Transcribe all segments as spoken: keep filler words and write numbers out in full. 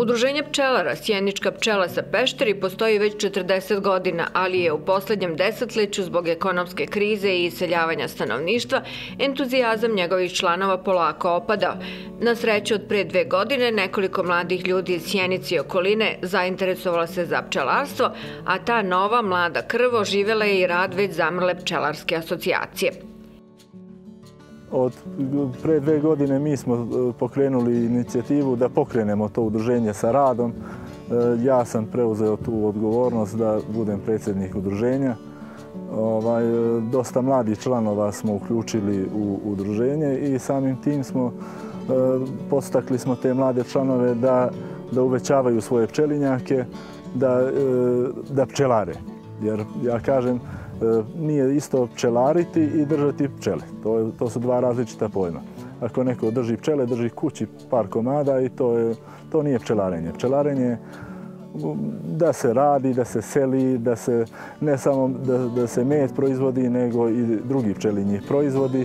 Udruženje pčelara Sjenička pčela sa Pešteri postoji već četrdeset godina, ali je u poslednjem desetleću zbog ekonomske krize i iseljavanja stanovništva entuzijazam njegovih članova polako opadao. Na sreću od pre dve godine nekoliko mladih ljudi iz Sjenice i okoline zainteresovalo se za pčelarstvo, a ta nova mlada krv oživela je i rad već zamrle pčelarske asocijacije. Od pre dve godine mi smo pokrenuli inicijativu da pokrenemo to udruženje sa radom. Ja sam preuzeo tu odgovornost da budem predsjednik udruženja. Ovaj, dosta mladih članova smo uključili u udruženje i samim tim smo podstakli smo te mlade članove da, da uvećavaju svoje pčelinjake, da, da pčelare. Jer ja kažem, nije isto pčelariti i držati pčele. To, to su dva različita pojma. Ako neko drži pčele, drži kući par komada i to, je, to nije pčelarenje. Pčelarenje je da se radi, da se seli, da se ne samo da, da se med proizvodi, nego i drugi pčelinji proizvodi.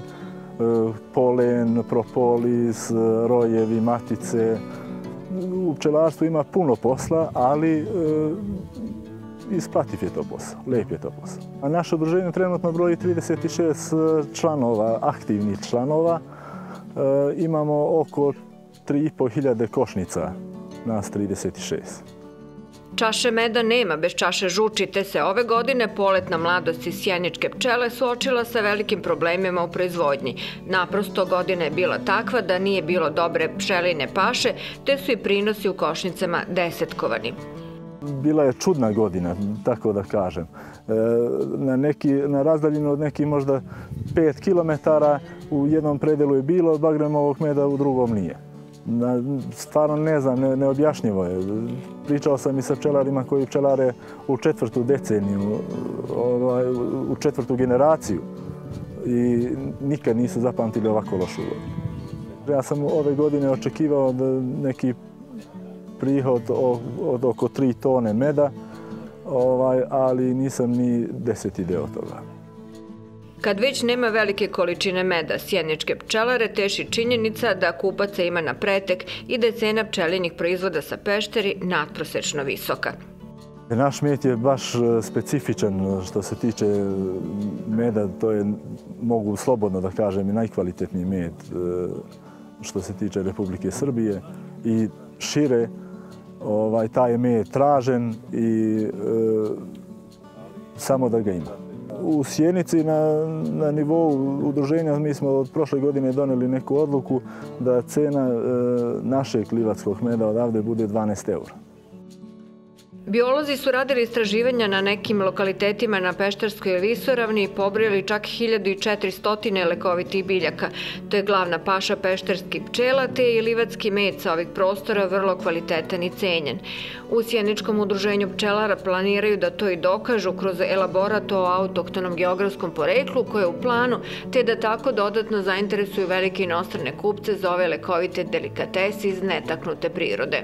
Polen, propolis, rojevi, matice. U pčelarstvu ima puno posla, ali isplativ je to posao, lijep je to posao. A naše udruženje trenutno broji trideset šest članova, aktivnih članova. E, imamo oko tri i po hiljade košnica, nas trideset šest. Čaše meda nema bez čaše žuči, te se ove godine poletna mladost iz sjeničke pčele suočila sa velikim problemima u proizvodnji. Naprosto godina je bila takva da nije bilo dobre pčeline paše, te su i prinosi u košnicama desetkovani. Bila je čudna godina, tako da kažem. Na, neki, na razdaljinu od nekih možda pet kilometara u jednom predelu je bilo bagremovog meda, u drugom nije. Stvarno ne znam, ne, neobjašnjivo je. Pričao sam i sa pčelarima koji pčelare u četvrtu deceniju, ovaj, u četvrtu generaciju i nikad nisu zapamtili ovako lošu godinu. Ja sam ove godine očekivao da neki prihod od oko tri tone meda, ovaj, ali nisam ni deseti deo toga. Kad već nema velike količine meda, sjeničke pčelare teši činjenica da kupaca ima na pretek i da je cena pčelinjih proizvoda sa Pešteri nadprosečno visoka. Naš med je baš specifičan što se tiče meda, to je, mogu slobodno da kažem, i najkvalitetniji med što se tiče Republike Srbije i šire. Ovaj, taj je med tražen i e, samo da ga ima. U Sjenici na, na nivou udruženja mi smo od prošle godine doneli neku odluku da cena e, našeg livatskog meda odavde bude dvanaest eura. Biolozi su radili istraživanja na nekim lokalitetima na Pešterskoj visoravni i pobrojali čak hiljadu četiristo lekovitih biljaka. To je glavna paša pešterskih pčela, te je i livatski med sa ovih prostora vrlo kvalitetan i cenjen. U Sjeničkom udruženju pčelara planiraju da to i dokažu kroz elaborat o autohtonom geografskom poreklu koje je u planu, te da tako dodatno zainteresuju velike inostrane kupce za ove lekovite delikatese iz netaknute prirode.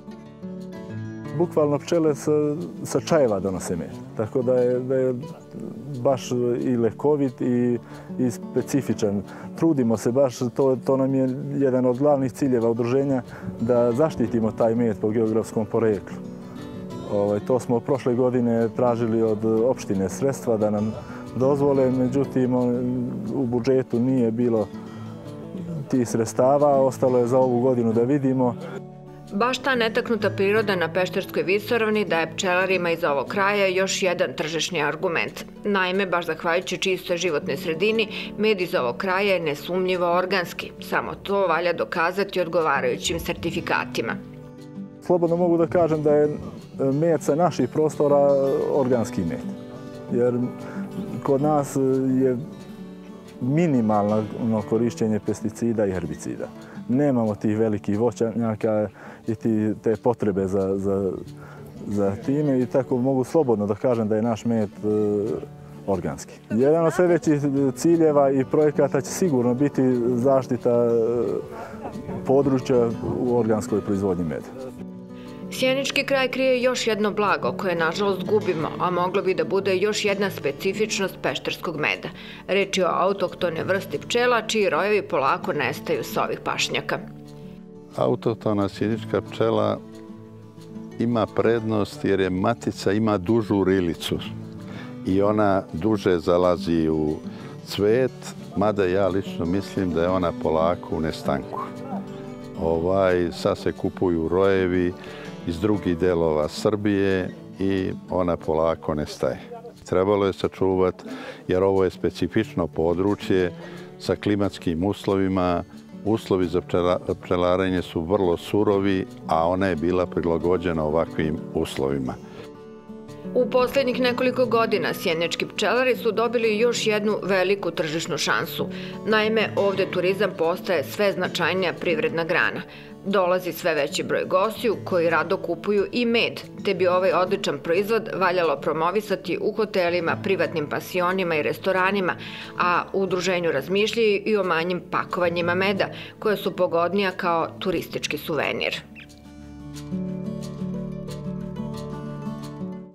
Bukvalno pčele sa, sa čajeva donose med, tako da je, da je baš i lekovit i, i specifičan. Trudimo se baš, to, to nam je jedan od glavnih ciljeva udruženja, da zaštitimo taj med po geografskom poreklu. Ovaj, to smo prošle godine tražili od opštine sredstva da nam dozvole, međutim u budžetu nije bilo tih sredstava, ostalo je za ovu godinu da vidimo. Baš ta netaknuta priroda na Pešterskoj visoravni daje pčelarima iz ovog kraja još jedan tržišni argument. Naime, baš zahvaljujući čistoj životnoj sredini, med iz ovog kraja je nesumnjivo organski. Samo to valja dokazati odgovarajućim sertifikatima. Slobodno mogu da kažem da je med sa naših prostora organski med. Jer kod nas je minimalno korišćenje pesticida i herbicida. Nemamo tih velikih voćnjaka i ti, te potrebe za, za, za time i tako mogu slobodno da kažem da je naš med e, organski. Jedan od sljedećih ciljeva i projekata će sigurno biti zaštita područja u organskoj proizvodnji meda. Sjenički kraj krije još jedno blago koje, nažalost, gubimo, a moglo bi da bude još jedna specifičnost pešterskog meda. Reč je o autohtone vrsti pčela, čiji rojevi polako nestaju s ovih pašnjaka. Autohtona sjenička pčela ima prednost jer je matica ima dužu rilicu i ona duže zalazi u cvet, mada ja lično mislim da je ona polako u nestanku. Ovaj, sad se kupuju rojevi iz drugih delova Srbije i ona polako nestaje. Trebalo je sačuvati jer ovo je specifično područje sa klimatskim uslovima. Uslovi za pčelarenje su vrlo surovi, a ona je bila prilagođena ovakvim uslovima. U posljednjih nekoliko godina sjenički pčelari su dobili još jednu veliku tržišnu šansu. Naime, ovdje turizam postaje sve značajnija privredna grana. Dolazi sve veći broj gostiju koji rado kupuju i med, te bi ovaj odličan proizvod valjalo promovisati u hotelima, privatnim pasionima i restoranima, a u udruženju razmišljaju i o manjim pakovanjima meda, koje su pogodnija kao turistički suvenir.